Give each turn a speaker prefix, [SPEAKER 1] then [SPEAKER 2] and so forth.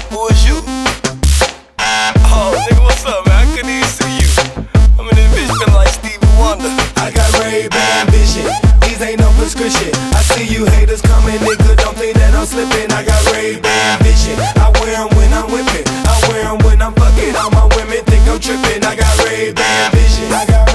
[SPEAKER 1] Who is you? Oh, nigga, what's up, man? I couldn't even see you. I'm in this bitch feeling like Stevie Wonder.
[SPEAKER 2] I got Ray-Ban vision, these ain't no prescription. I see you haters coming, nigga, don't think that I'm slipping. I got Ray-Ban vision, I wear them when I'm whipping, I wear them when I'm fucking. All my women think I'm tripping. I got Ray-Ban vision, I got